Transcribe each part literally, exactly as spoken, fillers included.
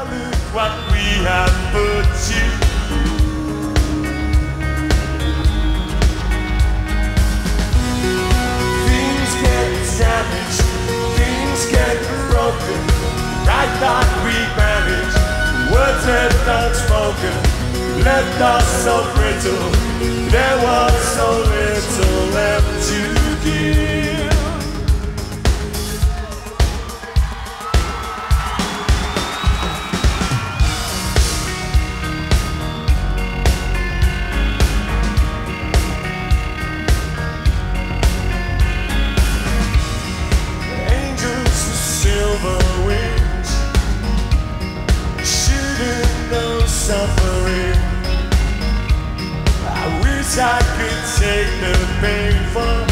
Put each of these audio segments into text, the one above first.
look what we have put you. Things get damaged, things get broken. I thought we managed, words left unspoken, left us so brittle. There was so little left to give. Silver wings, shouldn't know suffering. I wish I could take the pain from.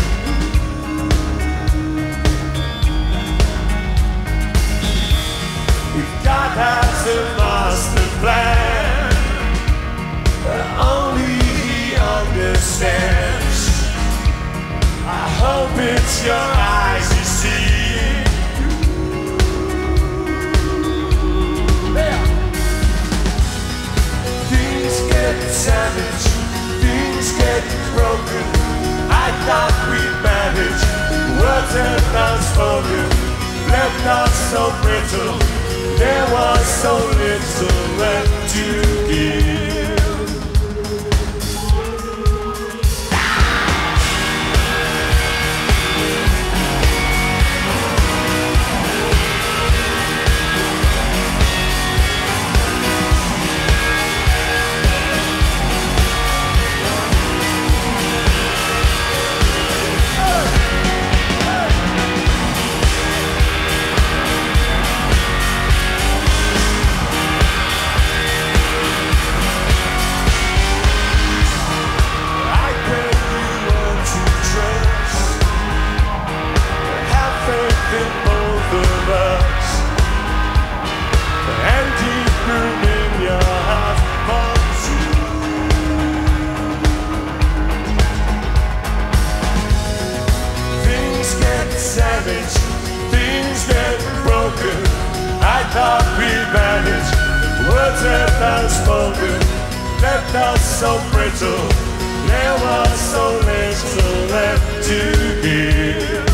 If God has a master plan, only He understands. I hope it's your eyes you see. Savage, things get broken. I thought we'd manage, words left unspoken, left us so brittle. There was so little left to give. Savage, things get broken. I thought we'd manage, words left unspoken, left us so brittle. There was so little left to give.